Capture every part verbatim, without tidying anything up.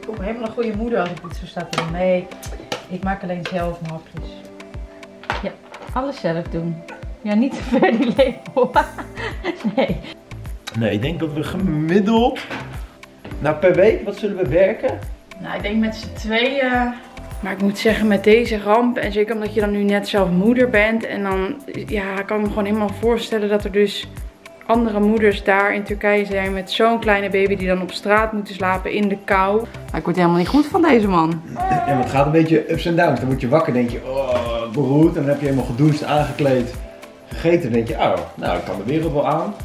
Ik kom helemaal een goede moeder als ik dit zo sta te doen. Nee, ik maak alleen zelf mijn hapjes. Ja, alles zelf doen. Ja, niet te ver die lepel. Nee. Nee, ik denk dat we gemiddeld... Nou, per week, wat zullen we werken? Nou, ik denk met z'n tweeën. Maar ik moet zeggen, met deze ramp, en zeker omdat je dan nu net zelf moeder bent. En dan ja, kan ik me gewoon helemaal voorstellen dat er dus andere moeders daar in Turkije zijn met zo'n kleine baby die dan op straat moeten slapen in de kou. Maar ik word helemaal niet goed van deze man. Ja, maar het gaat een beetje ups en downs. Dan word je wakker, denk je, oh, beroerd. En dan heb je helemaal gedoucht, aangekleed, gegeten. Dan denk je, oh, nou, ik kan de wereld wel aan.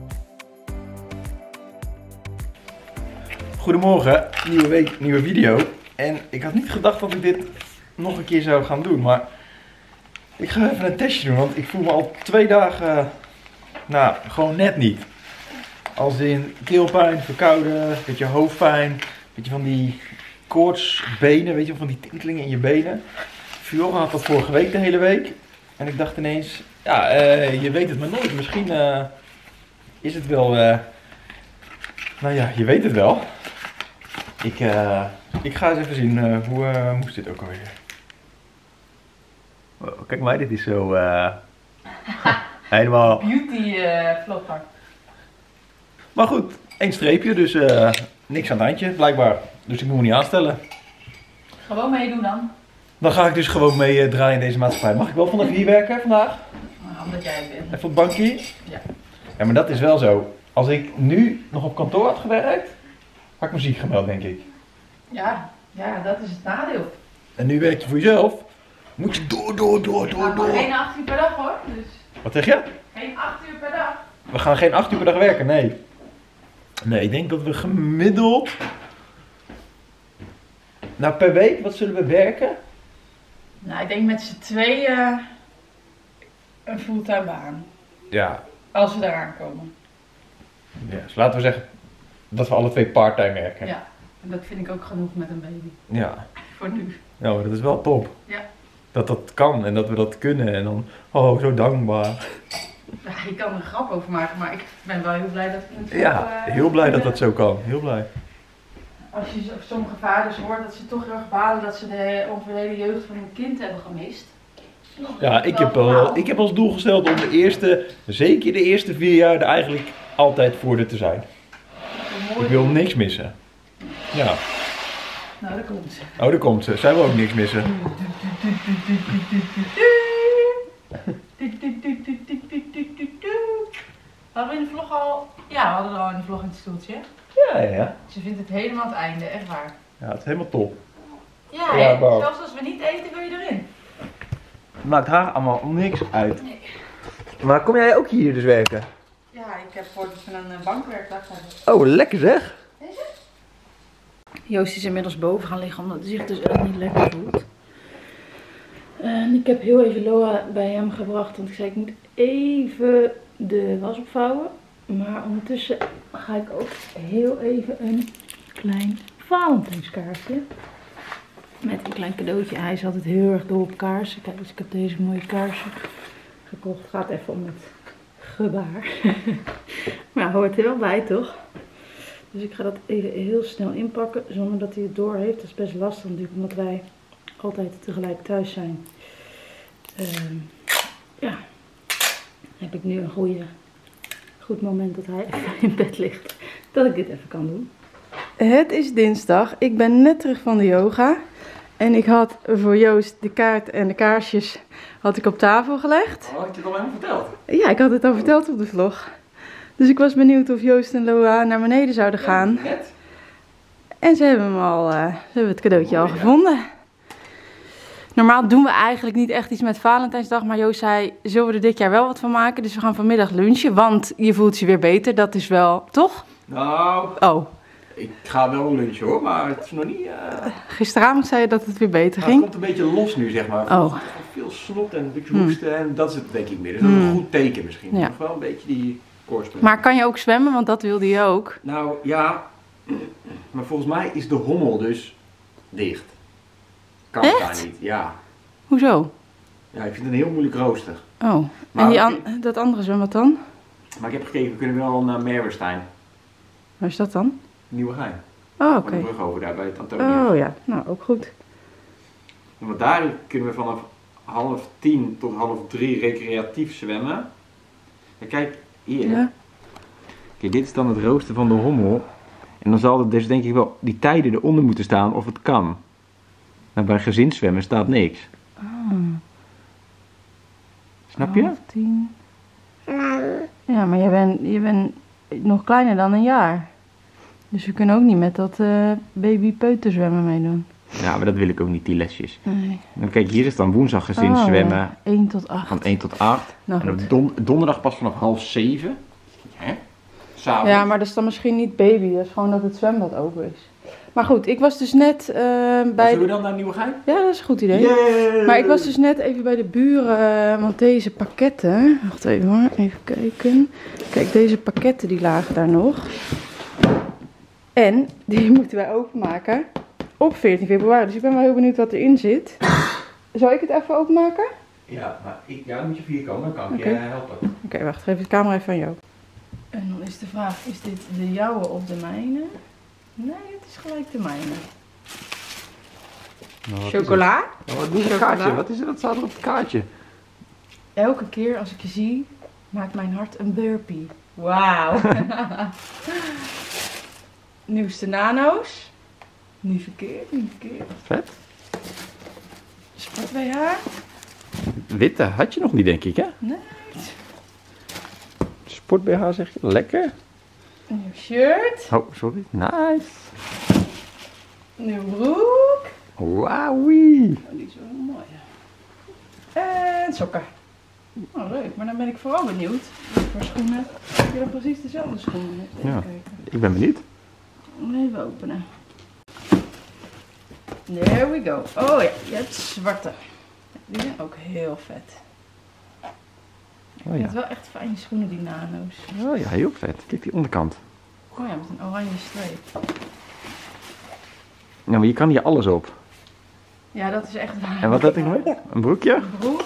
Goedemorgen, nieuwe week, nieuwe video. En ik had niet gedacht dat ik dit nog een keer zou gaan doen, maar ik ga even een testje doen, want ik voel me al twee dagen, nou, gewoon net niet. Als in keelpijn, verkouden, beetje hoofdpijn, beetje van die koortsbenen, weet je, van die tintelingen in je benen. Fiora had dat vorige week de hele week. En ik dacht ineens, ja, uh, je weet het maar nooit, misschien uh, is het wel, uh, nou ja, je weet het wel. Ik, uh, ik ga eens even zien, uh, hoe uh, moest dit ook alweer? Wow, kijk maar, dit is zo uh, helemaal... Beauty uh, vlogger. Maar goed, één streepje, dus uh, niks aan het handje, blijkbaar. Dus ik moet me niet aanstellen. Gewoon meedoen dan. Dan ga ik dus gewoon mee uh, draaien in deze maatschappij. Mag ik wel vanaf hier werken vandaag? Nou, omdat jij het bent. Even op het bankje? Ja. Ja, maar dat is wel zo. Als ik nu nog op kantoor had gewerkt, had ik me ziek gemeld, denk ik. Ja, ja, dat is het nadeel. En nu werk je voor jezelf. Moet je door, door, door, door, Nou, maar door. geen acht uur per dag hoor. Dus Wat zeg je? geen acht uur per dag. We gaan geen acht uur per dag werken, nee. Nee, ik denk dat we gemiddeld... Nou, per week, wat zullen we werken? Nou, ik denk met z'n tweeën een fulltime baan. Ja. Als we daaraan komen. Ja, dus laten we zeggen dat we alle twee parttime werken. Ja, en dat vind ik ook genoeg met een baby. Ja. Voor nu. Ja, maar dat is wel top. Ja. Dat dat kan en dat we dat kunnen en dan, oh, zo dankbaar. Ja, ik kan er een grap over maken, maar ik ben wel heel blij dat ik het Ja, uh, heel blij dat dat zo kan. Heel blij. Als je sommige vaders hoort dat ze toch heel erg balen dat ze de onverleden jeugd van hun kind hebben gemist. Ja, ik heb, al, ik heb als doel gesteld om de eerste, zeker de eerste vier jaar er eigenlijk altijd voor er te zijn. Ik wil niks missen. Ja. Nou, daar komt ze. Oh, daar komt ze. Zij wil ook niks missen. Hadden we in de vlog al... Ja, we hadden al in de vlog in het stoeltje. Ja, ja, ja. Ze vindt het helemaal het einde, echt waar. Ja, het is helemaal top. Ja, Ja, hè? Bo. Zelfs als we niet eten wil je erin. Maakt haar allemaal niks uit. Nee. Maar kom jij ook hier dus werken? Ja, ik heb voor dat we een bankwerkdag hebben. Oh, lekker zeg. Deze? Joost is inmiddels boven gaan liggen omdat hij zich dus echt niet lekker voelt. En ik heb heel even Loa bij hem gebracht, want ik zei ik moet even de was opvouwen. Maar ondertussen ga ik ook heel even een klein Valentijnskaartje. Met een klein cadeautje. Hij is altijd heel erg dol op kaarsen. Kijk, dus ik heb deze mooie kaarsen gekocht. Het gaat even om het gebaar. Maar hoort er wel bij, toch? Dus ik ga dat even heel snel inpakken, zonder dat hij het door heeft. Dat is best lastig natuurlijk, omdat wij altijd tegelijk thuis zijn. Uh, ja, heb ik nu een goede, goed moment dat hij even in bed ligt, dat ik dit even kan doen. Het is dinsdag, ik ben net terug van de yoga. En ik had voor Joost de kaart en de kaarsjes had ik op tafel gelegd. Oh, had je het al helemaal verteld? Ja, ik had het al verteld op de vlog. Dus ik was benieuwd of Joost en Loa naar beneden zouden gaan. Ja, net. En ze hebben hem al, uh, ze hebben het cadeautje oh, al ja. gevonden. Normaal doen we eigenlijk niet echt iets met Valentijnsdag. Maar Joost zei, zullen we er dit jaar wel wat van maken? Dus we gaan vanmiddag lunchen. Want je voelt je weer beter. Dat is wel, toch? Nou, oh. ik ga wel lunchen hoor. Maar het is nog niet... Uh... Gisteravond zei je dat het weer beter nou, ging. Het komt een beetje los nu, zeg maar. Oh. Veel snot en een beetje hoesten. Hmm. En dat is het denk ik meer. Dat is hmm. een goed teken misschien. Ja. Nog wel een beetje die koortspijn. Maar kan je ook zwemmen? Want dat wilde je ook. Nou ja, maar volgens mij is de hommel dus dicht. Kan Echt? daar niet, ja. Hoezo? Ja, ik vind het een heel moeilijk rooster. Oh, maar en die an dat andere zwembad dan? Maar ik heb gekeken, we kunnen wel naar Merwestein. Waar is dat dan? Nieuwegein. Oh, oké. De brug over daar bij het Antonius. Oh ja, nou ook goed. Want daar kunnen we vanaf half tien tot half drie recreatief zwemmen. En kijk, hier. Ja. Kijk, dit is dan het rooster van de hommel. En dan zal er dus denk ik wel die tijden eronder moeten staan of het kan. Nou, bij gezinszwemmen staat niks. Oh. Snap je? Half tien. Ja, maar je bent, je bent nog kleiner dan een jaar. Dus we kunnen ook niet met dat uh, baby peuterzwemmen meedoen. Ja, maar dat wil ik ook niet, die lesjes. Nee. Nou, kijk, hier is dan woensdag gezinszwemmen. Oh, ja. één tot acht. Van één tot acht. Nou, en op goed. don donderdag pas vanaf half zeven. Hè? S'avonds. Ja, maar dat is dan misschien niet baby. Dat is gewoon dat het zwembad open is. Maar goed, ik was dus net uh, bij... Zullen we dan naar Nieuwegein? Ja, dat is een goed idee. Yay! Maar ik was dus net even bij de buren, want deze pakketten... Wacht even hoor, even kijken. Kijk, deze pakketten die lagen daar nog. En die moeten wij openmaken op veertien februari. Dus ik ben wel heel benieuwd wat erin zit. Zal ik het even openmaken? Ja, maar ik, ja, dan moet je voor hier komen, dan kan ik Oké. je helpen. Oké, okay, wacht, geef de camera even aan jou. En dan is de vraag, is dit de jouwe of de mijne? Nee, het is gelijk de mijne. Nou, wat Chocola? is het? Oh, wat doet het Chocola? kaartje? Wat is er? Wat staat er op het kaartje? Elke keer als ik je zie, maakt mijn hart een burpee. Wauw. Nieuwste nano's. Niet verkeerd, niet verkeerd. Vet. Sport W H. Witte had je nog niet, denk ik, hè? Nee. Sport B H zeg je? Lekker. Een nieuw shirt. Oh, sorry. Nice. Nieuw broek. Wauwie. Oh, die is wel mooi. En sokken. Oh, leuk. Maar dan ben ik vooral benieuwd. Wat voor schoenen. Heb je dan precies dezelfde schoenen? Even Ja. kijken. Ik ben benieuwd. Even openen. There we go. Oh ja, je hebt zwarte. Die zijn ook heel vet. Oh Je ja. hebt wel echt fijne schoenen, die nano's. Oh ja, heel vet. Kijk die onderkant. Oh ja, met een oranje streep. Ja, maar je kan hier alles op. Ja, dat is echt waar. En wat heb ik nog? Een broekje? Een broek.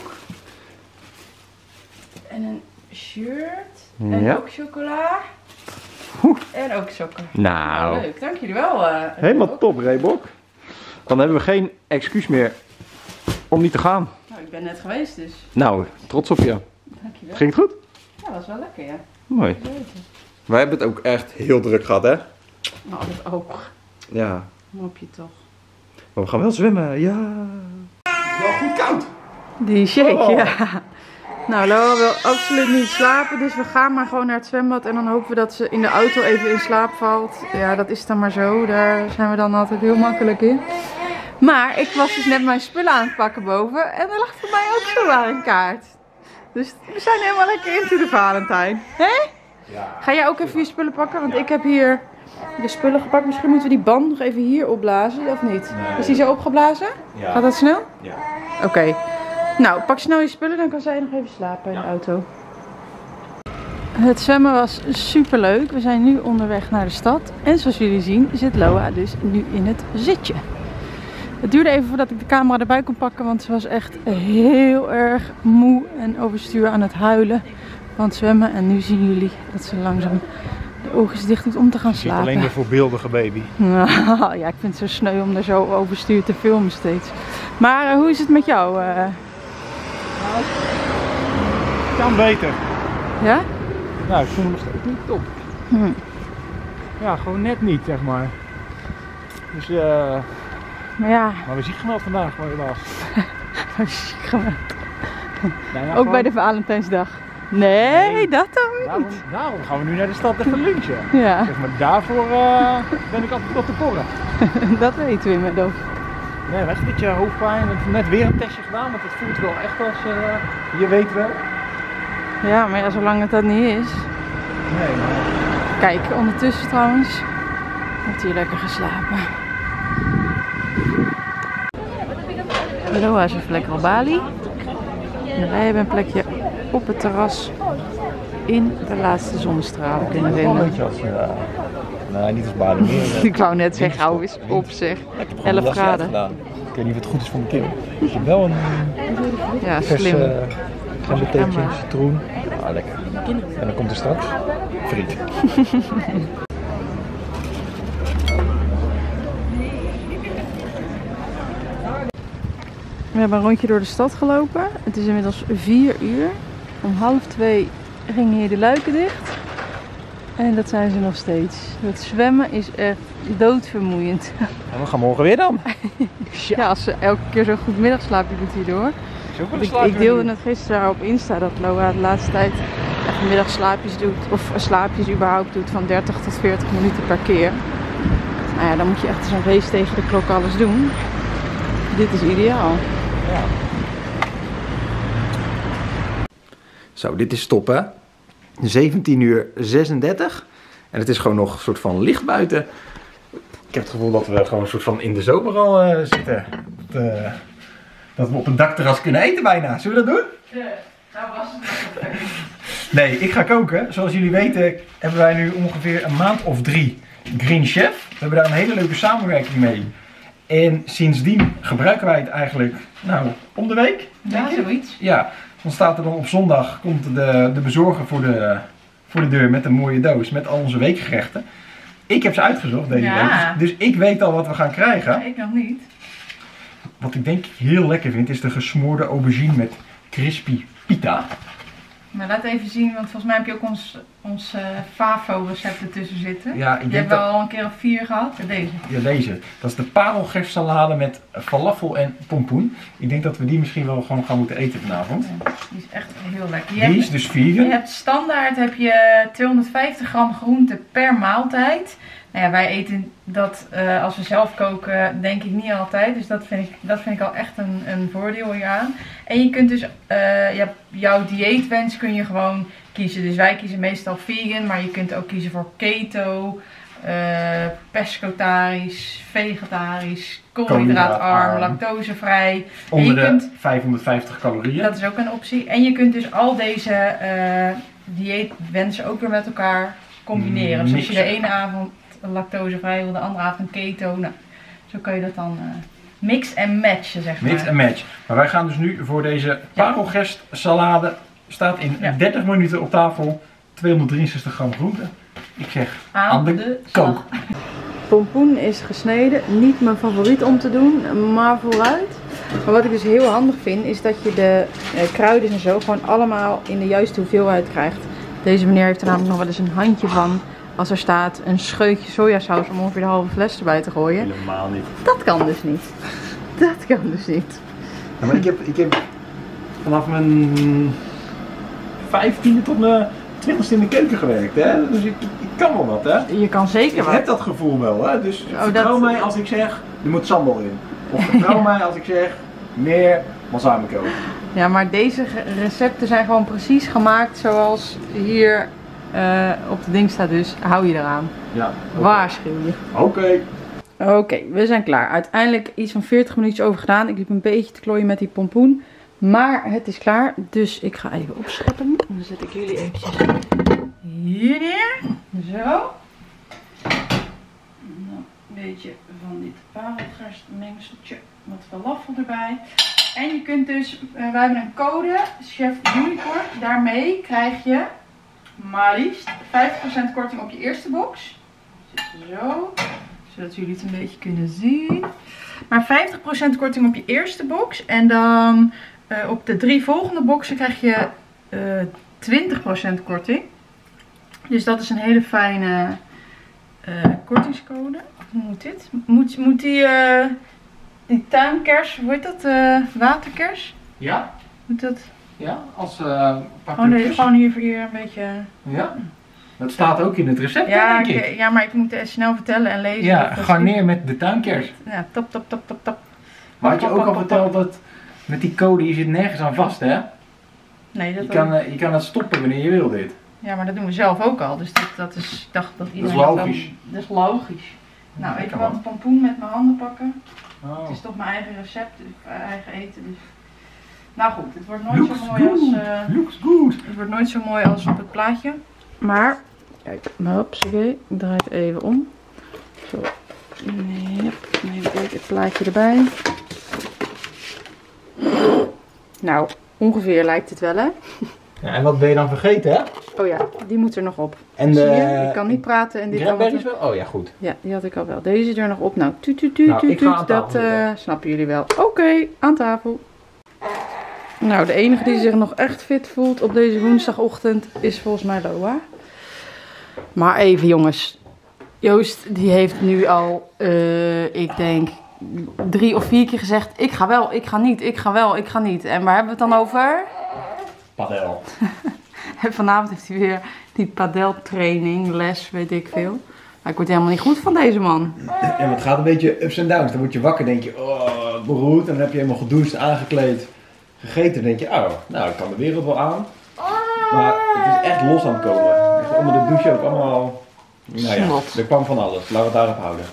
En een shirt. En Ja. ook chocola. Oeh. En ook sokken. Nou, Nou, leuk. Dank jullie wel. uh, helemaal top, Reebok. Dan hebben we geen excuus meer om niet te gaan. Nou, ik ben net geweest dus. Nou, trots op je. Dankjewel. Ging het goed? Ja, dat was wel lekker, ja. Mooi. Leuk. Wij hebben het ook echt heel druk gehad, hè? Nou, dat ook. Ja. Mopje toch. Maar we gaan wel zwemmen, ja. Wel goed koud. Die shake, Oh. ja. Nou, Laura wil absoluut niet slapen, dus we gaan maar gewoon naar het zwembad en dan hopen we dat ze in de auto even in slaap valt. Ja, dat is dan maar zo, daar zijn we dan altijd heel makkelijk in. Maar ik was dus net mijn spullen aan het pakken boven en er lag voor mij ook zowaar een kaart. Dus we zijn helemaal lekker into de Valentijn. Hè? Ja. Ga jij ook even je spullen pakken? Want ik heb hier de spullen gepakt. Misschien moeten we die band nog even hier opblazen, of niet? Nee. Is die zo opgeblazen? Ja. Gaat dat snel? Ja. Oké. Okay. Nou, pak snel je spullen, dan kan zij nog even slapen in de Ja. auto. Het zwemmen was super leuk. We zijn nu onderweg naar de stad. En zoals jullie zien zit Loa dus nu in het zitje. Het duurde even voordat ik de camera erbij kon pakken, want ze was echt heel erg moe en overstuur aan het huilen van het zwemmen. En nu zien jullie dat ze langzaam de ogen dicht doet om te gaan slapen. Alleen de voorbeeldige baby. Nou, ja, ik vind het zo sneu om er zo overstuur te filmen steeds. Maar uh, hoe is het met jou? Uh... Kan beter. Ja? Nou, ik voel me nog steeds niet top. Hm. Ja, gewoon net niet, zeg maar. Dus, eh Maar ja, maar we zien geweld vandaag, maar helaas. ziek gewend. Nou ja, Ook gewoon- bij de Valentijnsdag. Nee, Nee. dat dan niet. Daarom, daarom gaan we nu naar de stad even lunchen. Ja, Zeg maar, daarvoor eh, ben ik altijd op de porren. dat weten we inmiddels. Nee, echt een beetje hoofdpijn. Ik heb net weer een testje gedaan, want het voelt wel echt als, eh, je weet wel. Ja, maar ja, zolang het dat niet is. Nee, maar... Kijk, ondertussen trouwens heeft hij lekker geslapen. Loa is even lekker op Bali. En wij hebben een plekje op het terras in de laatste zonnestralen kunnen Wel een vinden. beetje als, uh, nee, niet als baden meer. Ik wou net zeggen, hou eens op zeg. elf graden. Ik weet niet of het goed is voor mijn keel. Ik heb wel een Ja, vers slim. uh, gembertheetje, Gember. citroen. Ah, lekker. En dan komt er straks friet. We hebben een rondje door de stad gelopen. Het is inmiddels vier uur. Om half twee gingen hier de luiken dicht. En dat zijn ze nog steeds. Het zwemmen is echt doodvermoeiend. En we gaan morgen weer dan. Ja, als ze elke keer zo'n goed middagslaapje doet hierdoor. Ik, ik deelde het gisteren op Insta dat Loa de laatste tijd echt middagslaapjes doet. Of slaapjes überhaupt doet van dertig tot veertig minuten per keer. Nou ja, dan moet je echt zo'n race tegen de klok alles doen. Dit is ideaal. Ja. Zo, dit is top hè. zeventien uur zesendertig. En het is gewoon nog een soort van licht buiten. Ik heb het gevoel dat we gewoon een soort van in de zomer al uh, zitten. Dat, uh, dat we op een dakterras kunnen eten bijna. Zullen we dat doen? Ja, nou was het nog. Nee, ik ga koken. Zoals jullie weten hebben wij nu ongeveer een maand of drie Green Chef. We hebben daar een hele leuke samenwerking mee. En sindsdien gebruiken wij het eigenlijk, nou, om de week. Ja, zoiets. Ja, dan staat er dan op zondag, komt de, de bezorger voor de, voor de deur met een mooie doos met al onze weekgerechten. Ik heb ze uitgezocht deze Ja. week, dus, dus ik weet al wat we gaan krijgen. Nee, ik nog niet. Wat ik denk ik heel lekker vind is de gesmoorde aubergine met crispy pita. Maar laat even zien, want volgens mij heb je ook ons, ons uh, Favo recept ertussen zitten. Ja, ik Die denk hebben we dat... al een keer of vier gehad. Ja, deze. Ja, deze. Dat is de parelgersalade met falafel en pompoen. Ik denk dat we die misschien wel gewoon gaan moeten eten vanavond. Ja, die is echt heel lekker. Je Die hebt, is dus vegan. je hebt standaard heb je tweehonderdvijftig gram groente per maaltijd. Nou ja, wij eten dat uh, als we zelf koken denk ik niet altijd. Dus dat vind ik, dat vind ik al echt een, een voordeel hieraan. En je kunt dus, uh, ja, jouw dieetwens kun je gewoon kiezen. Dus wij kiezen meestal vegan, maar je kunt ook kiezen voor keto, uh, pescotarisch, vegetarisch, koolhydraatarm, lactosevrij. Onder de kunt, vijfhonderdvijftig calorieën. Dat is ook een optie. En je kunt dus al deze uh, dieetwensen ook weer met elkaar combineren. Mm, dus als je de ene avond lactosevrij wil, de andere avond keto. Nou, zo kan je dat dan uh, mix en matchen, zeg maar. Mix en match. Maar wij gaan dus nu voor deze parelgerst salade. Staat in ja. dertig minuten op tafel. tweehonderddrieënzestig gram groente. Ik zeg aan, aan de, de kook. Pompoen is gesneden. Niet mijn favoriet om te doen, maar vooruit. Maar wat ik dus heel handig vind, is dat je de uh, kruiden en zo gewoon allemaal in de juiste hoeveelheid krijgt. Deze meneer heeft er namelijk nog wel eens een handje van. Als er staat een scheutje sojasaus om ongeveer de halve fles erbij te gooien. Helemaal niet. Dat kan dus niet. Dat kan dus niet. Ja, maar ik heb, ik heb vanaf mijn vijftiende tot mijn twintigste in de keuken gewerkt. Hè? Dus ik, ik kan wel wat. Hè? Je kan zeker ik wat. Ik heb dat gevoel wel. Hè? Dus oh, vertrouw dat... mij als ik zeg, er moet sambal in. Of vertrouw ja. mij als ik zeg, meer balsamico. Ja, maar deze recepten zijn gewoon precies gemaakt zoals hier uh, op de ding staat. Dus hou je eraan. Ja. Okay. Waarschuw je. Oké. Okay. Oké, okay, we zijn klaar. Uiteindelijk iets van veertig minuutjes over gedaan. Ik liep een beetje te klooien met die pompoen. Maar het is klaar. Dus ik ga even opscheppen. En dan zet ik jullie eventjes hier neer. Zo. En dan een beetje van dit parelgerstmengseltje. Wat falafel erbij. En je kunt dus, uh, wij hebben een code, Chef Unicorn. Daarmee krijg je maar liefst vijftig procent korting op je eerste box. Zo. Zodat jullie het een beetje kunnen zien. Maar vijftig procent korting op je eerste box. En dan uh, op de drie volgende boxen krijg je uh, twintig procent korting. Dus dat is een hele fijne uh, kortingscode. Hoe moet dit? Moet, moet die, uh, die tuinkers, hoe heet dat? Uh, waterkers? Ja. Moet dat? Ja, als uh, gewoon, gewoon hier, hier een beetje. Ja. Dat staat ook in het recept, ja, denk ik. ik. Ja, maar ik moet het snel vertellen en lezen. Ja, garneer met de tuinkers. Ja, top, top, top, top, top. Maar had je ook al verteld dat met die code, je zit nergens aan vast, hè? Nee, dat je kan, uh, je kan het stoppen wanneer je wil, dit. Ja, maar dat doen we zelf ook al. Dus dat, dat is, ik dacht dat iedereen... Dat is logisch. Dat, dat is logisch. Nou, even wat een pompoen met mijn handen pakken. Oh. Het is toch mijn eigen recept, dus eigen eten. Dus. Nou goed, het wordt nooit Looks zo mooi good. als... Uh, Looks good. Het wordt nooit zo mooi als op het plaatje. Maar, kijk, hupsakee, ik draai het even om. Zo. Yep. Neem ik het plaatje erbij. Nou, ongeveer lijkt het wel, hè? Ja, en wat ben je dan vergeten, hè? Oh ja, die moet er nog op. En Zie de... je? Ik kan niet praten en dit Cranberries allemaal. wel? Oh ja, goed. Ja, die had ik al wel. Deze er nog op. Nou, tuut, tuut, tuut, Nou, tuut, ik ga aan tuut. tafel Dat uh, snappen jullie wel. Oké, okay, aan tafel. Nou, de enige die zich nog echt fit voelt op deze woensdagochtend is volgens mij Loa. Maar even jongens. Joost die heeft nu al, uh, ik denk, drie of vier keer gezegd: ik ga wel, ik ga niet, ik ga wel, ik ga niet. En waar hebben we het dan over? Padel. En vanavond heeft hij weer die padeltraining, les, weet ik veel. Maar ik word helemaal niet goed van deze man. Ja, maar het gaat een beetje ups en downs. Dan word je wakker, denk je, oh, beroerd. En dan heb je helemaal gedoucht, aangekleed, gegeten. Dan denk je, oh, nou, ik kan de wereld wel aan. Maar het is echt los aan het komen. Echt onder de douche ook allemaal, nou ja, Snot. er kwam van alles. Laten we het daarop houden.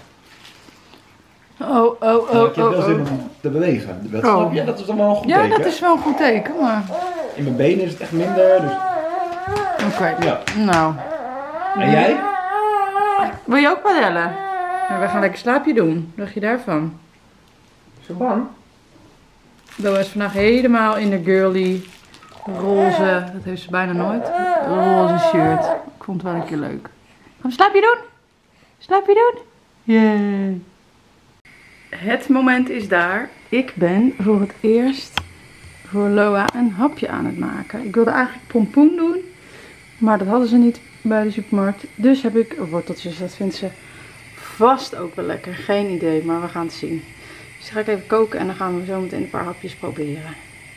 Oh, oh, Maar oh, ik heb wel oh, zin oh. om te bewegen. Dat, Oh. snap je? Dat is allemaal een goed Ja, teken. dat is wel een goed teken, maar... In mijn benen is het echt minder, dus... Oké, Ja. nou. En jij? Wil je ook padellen? Nou, we gaan lekker slaapje doen. Wat dacht je daarvan? Zo bang? Dat was vandaag helemaal in de girly roze, dat heeft ze bijna nooit, roze shirt. Ik vond het wel een keer leuk. Gaan we slaapje doen? Slaapje doen? Yay. Het moment is daar. Ik ben voor het eerst voor Loa een hapje aan het maken. Ik wilde eigenlijk pompoen doen, maar dat hadden ze niet bij de supermarkt. Dus heb ik worteltjes. Dat vindt ze vast ook wel lekker. Geen idee, maar we gaan het zien. Dus die ga ik even koken en dan gaan we zo meteen een paar hapjes proberen.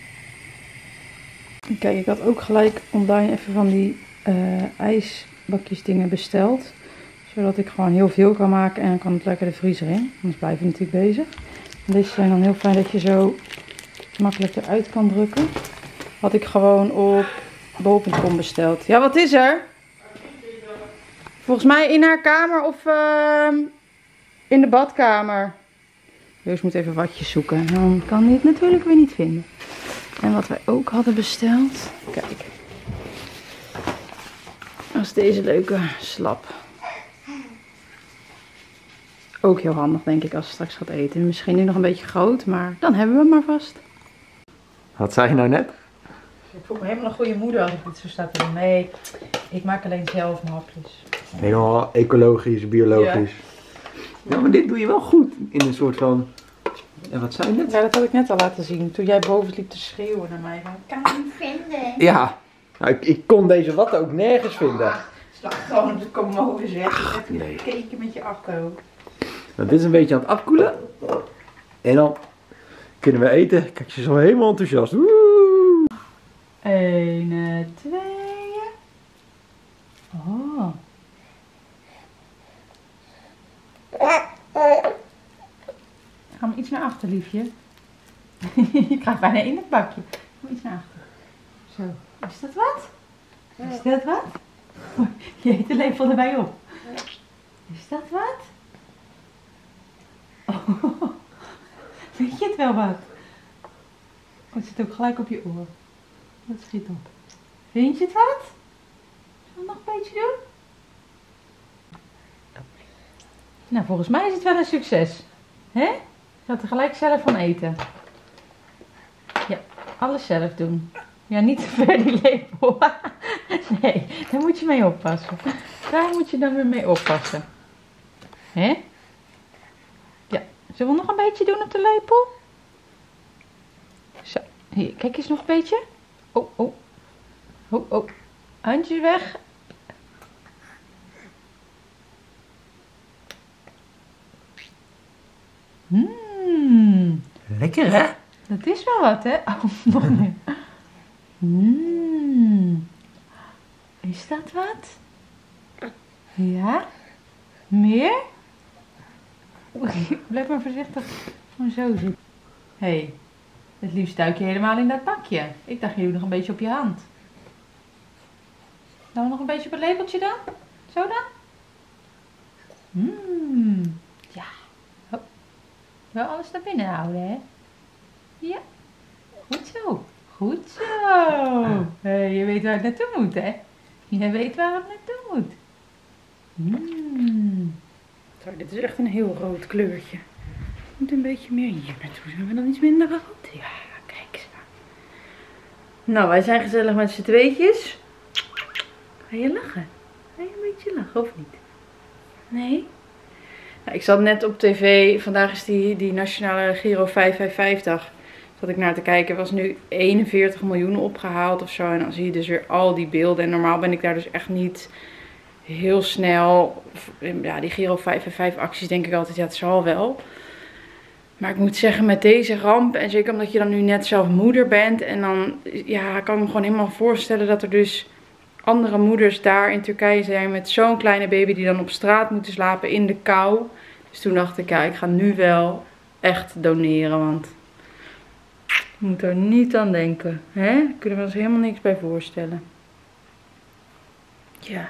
Kijk, ik had ook gelijk online even van die uh, ijsbakjes dingen besteld. Zodat ik gewoon heel veel kan maken en dan kan het lekker de vriezer in. Anders blijf je natuurlijk bezig. En deze zijn dan heel fijn dat je zo makkelijk eruit kan drukken. Had ik gewoon op bol punt com besteld. Ja, wat is er? Volgens mij in haar kamer of uh, in de badkamer. Joost moet even watjes zoeken. Dan kan hij het natuurlijk weer niet vinden. En wat wij ook hadden besteld. Kijk. Dat is deze leuke slap. Ook heel handig denk ik als ze straks gaat eten. Misschien nu nog een beetje groot, maar dan hebben we hem maar vast. Wat zei je nou net? Ik voel me helemaal een goede moeder als ik dit zo sta te doen. Nee, ik maak alleen zelf mijn hapjes. Helemaal ecologisch, biologisch. Ja. Ja, maar dit doe je wel goed. In een soort van... En wat zei je net? Ja, dat had ik net al laten zien. Toen jij boven liep te schreeuwen naar mij. Van, kan je niet vinden? Ja. Nou, ik, ik kon deze watten ook nergens vinden. Slag gewoon de commode zeg. Ach, nee. Keken met je afkook. Nou, dit is een beetje aan het afkoelen. En dan kunnen we eten. Kijk, ze is al helemaal enthousiast. Woe! Eén, twee. Oh. Ga maar iets naar achter, liefje. Je krijgt bijna in het bakje. Ga maar iets naar achter. Zo. Is dat wat? Is dat wat? Je eet de lepel erbij op. Is dat wat? Oh. Vind je het wel wat? Oh, het zit ook gelijk op je oor. Dat schiet op. Vind je het wat? Zullen we nog een beetje doen? Nou, volgens mij is het wel een succes. Hè? Je gaat er gelijk zelf van eten. Ja, alles zelf doen. Ja, niet te ver die lepel. Nee, daar moet je mee oppassen. Daar moet je dan weer mee oppassen. Hè? Ja, zullen we nog een beetje doen op de lepel? Zo, hier, kijk eens nog een beetje. Oh, oh. Oh, oh. Handjes weg. Mmm. Lekker hè? Dat is wel wat, hè? Oh, nog meer. Mmm. Is dat wat? Ja? Meer? Blijf maar voorzichtig van zo zitten. Hé, hey, het liefst duik je helemaal in dat bakje. Ik dacht, je doet nog een beetje op je hand. Dan nog een beetje op het lepeltje dan? Zo dan? Mmm. Ja. Oh. Wel alles naar binnen houden, hè? Ja. Goed zo. Goed zo. Hey, je weet waar het naartoe moet, hè? Je weet waar het naartoe moet. Mmm. Zo, dit is echt een heel rood kleurtje. Moet een beetje meer hier naartoe. Zijn we dan iets minder rood? Ja, kijk eens. Nou, wij zijn gezellig met z'n tweetjes. Ga je lachen? Ga je een beetje lachen of niet? Nee? Nou, ik zat net op tv. Vandaag is die, die nationale Giro vijf vijf vijf dag. Zat ik naar te kijken. Er was nu eenenveertig miljoen opgehaald of zo. En dan zie je dus weer al die beelden. En normaal ben ik daar dus echt niet heel snel. Ja, die Giro vijf vijf vijf acties denk ik altijd. Ja, het zal wel. Maar ik moet zeggen, met deze ramp, en zeker omdat je dan nu net zelf moeder bent. En dan ja, kan ik me gewoon helemaal voorstellen dat er dus andere moeders daar in Turkije zijn met zo'n kleine baby die dan op straat moeten slapen in de kou. Dus toen dacht ik, ja, ik ga nu wel echt doneren, want ik moet er niet aan denken. Hè? Ik kan er wel eens helemaal niks bij voorstellen. Ja.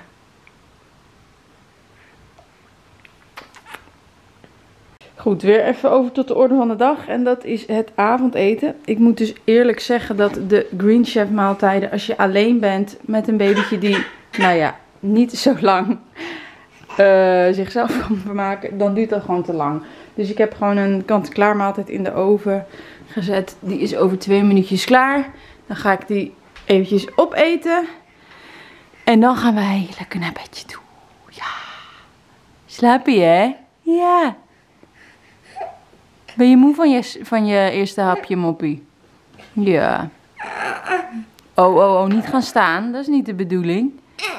Goed, weer even over tot de orde van de dag. En dat is het avondeten. Ik moet dus eerlijk zeggen dat de Green Chef maaltijden, als je alleen bent met een babytje die, nou ja, niet zo lang uh, zichzelf kan vermaken, dan duurt dat gewoon te lang. Dus ik heb gewoon een kant-en-klaar maaltijd in de oven gezet. Die is over twee minuutjes klaar. Dan ga ik die eventjes opeten. En dan gaan wij lekker naar bedje toe. Ja. Slaap je, hè? Ja. Ben je moe van je, van je eerste hapje, moppie? Ja. Oh, oh, oh, niet gaan staan. Dat is niet de bedoeling.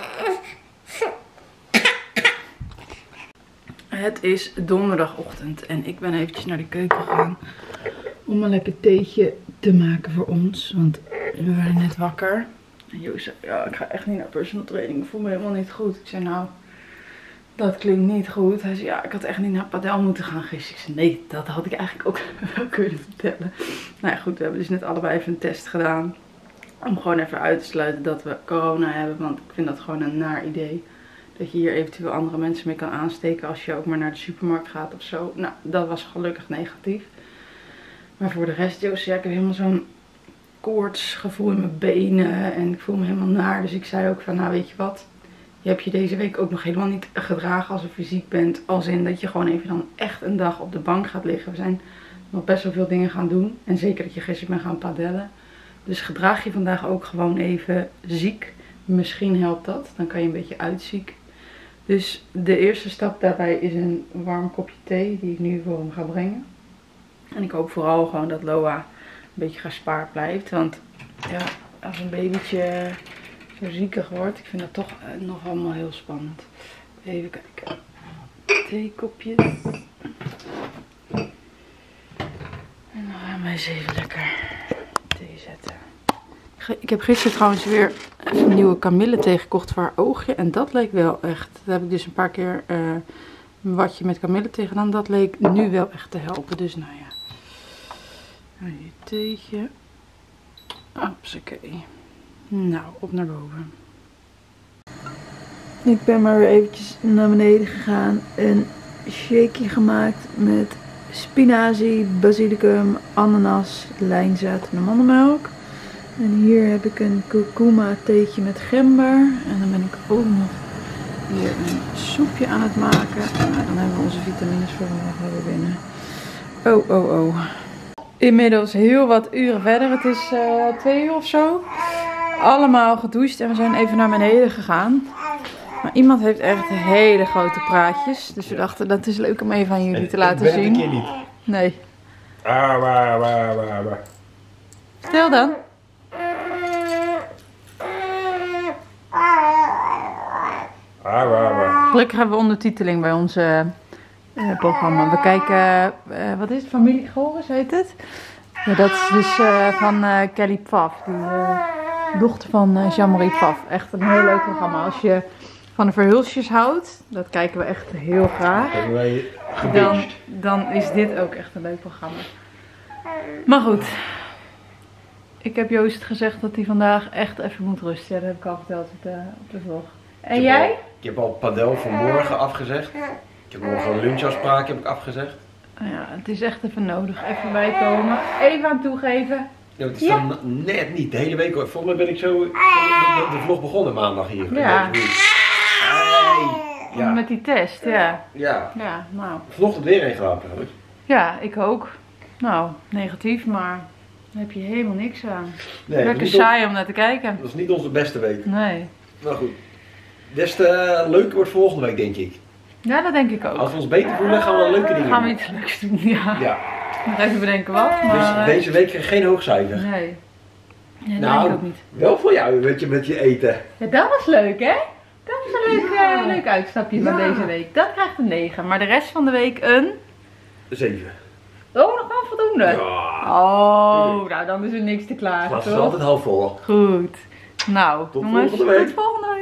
Het is donderdagochtend en ik ben eventjes naar de keuken gegaan om een lekker theetje te maken voor ons. Want we waren net wakker. En Joost zei, ja, ik ga echt niet naar personal training. Ik voel me helemaal niet goed. Ik zei, nou, dat klinkt niet goed. Hij zei, ja, ik had echt niet naar padel moeten gaan gisteren. Ik zei, nee, dat had ik eigenlijk ook wel kunnen vertellen. Nou ja, goed, we hebben dus net allebei even een test gedaan. Om gewoon even uit te sluiten dat we corona hebben. Want ik vind dat gewoon een naar idee. Dat je hier eventueel andere mensen mee kan aansteken als je ook maar naar de supermarkt gaat of zo. Nou, dat was gelukkig negatief. Maar voor de rest, Joost, ja, ik heb helemaal zo'n koortsgevoel in mijn benen. En ik voel me helemaal naar. Dus ik zei ook van, nou weet je wat. Je hebt je deze week ook nog helemaal niet gedragen alsof je ziek bent. Als in dat je gewoon even dan echt een dag op de bank gaat liggen. We zijn nog best wel veel dingen gaan doen. En zeker dat je gisteren bent gaan padellen. Dus gedraag je vandaag ook gewoon even ziek. Misschien helpt dat. Dan kan je een beetje uitziek. Dus de eerste stap daarbij is een warm kopje thee die ik nu voor hem ga brengen. En ik hoop vooral gewoon dat Loa een beetje gespaard blijft. Want ja, als een babytje zo ziekig wordt, ik vind dat toch nog allemaal heel spannend. Even kijken. Theekopjes. En dan gaan we eens even lekker thee zetten. Ik heb gisteren trouwens weer een nieuwe kamillethee gekocht voor haar oogje. En dat leek wel echt. Dat heb ik dus een paar keer uh, een watje met kamillethee gedaan. Dat leek nu wel echt te helpen. Dus nou ja. Nou, je theetje. Hopsakee. Nou, op naar boven. Ik ben maar weer eventjes naar beneden gegaan. Een shakeje gemaakt met spinazie, basilicum, ananas, lijnzaad en amandelmelk. En hier heb ik een kurkuma theetje met gember. En dan ben ik ook nog hier een soepje aan het maken. Nou, dan hebben we onze vitamines voor vandaag weer binnen. Oh, oh, oh. Inmiddels heel wat uren verder. Het is uh, twee uur of zo. Allemaal gedoucht en we zijn even naar beneden gegaan. Maar iemand heeft echt hele grote praatjes. Dus we dachten dat is leuk om even aan jullie en, te laten zien. Ik ben het een keer niet. Nee. Ah, waar, waar, waar, waar. Stil dan. Ah, waar, waar. Gelukkig hebben we ondertiteling bij ons uh, uh, programma. We kijken, uh, wat is het? Familie Goris heet het? Ja, dat is dus uh, van uh, Kelly Pfaff. Die uh, dochter van uh, Jean-Marie Pfaff. Echt een heel leuk programma. Als je van de verhulsjes houdt, dat kijken we echt heel graag. Dan, dan is dit ook echt een leuk programma. Maar goed. Ik heb Joost gezegd dat hij vandaag echt even moet rusten. Ja, dat heb ik al verteld op de, op de vlog. En ik jij? Al, ik heb al padel voor morgen afgezegd. Ik heb morgen een lunchafspraak heb ik afgezegd. Ja, het is echt even nodig. Even bijkomen. Even aan toegeven. Ja, het is ja. dan net niet. De hele week. Volgens mij ben ik zo de, de, de vlog begonnen maandag hier. Ja. Hey. Ja. Met die test, ja. Ja. Ja, nou. Vanochtend weer een gedaan trouwens. Ja, ik ook. Nou, negatief, maar daar heb je helemaal niks aan. Nee, lekker saai om naar te kijken. Dat is niet onze beste week. Nee. Nou goed. des te leuker wordt volgende week, denk ik. Ja, dat denk ik ook. Als we ons beter voelen, gaan we leuke dingen Dan gaan we doen. iets leuks doen, ja. Ja. Nog even bedenken wat, maar... Dus deze week krijg je geen hoog cijfer. Nee. Nee, dat Nou. denk ik ook niet. Wel voor jou, weet je, met je eten. Ja, dat was leuk, hè? Dat was een leuk, Ja. eh, leuk uitstapje van Ja. deze week. Dat krijgt een negen, maar de rest van de week een... Zeven. Oh, nog wel voldoende. Ja. Oh, nou dan is er niks te klagen, Glas is toch? altijd half vol. Goed. Nou, Tot jongens, volgende week. tot volgende week.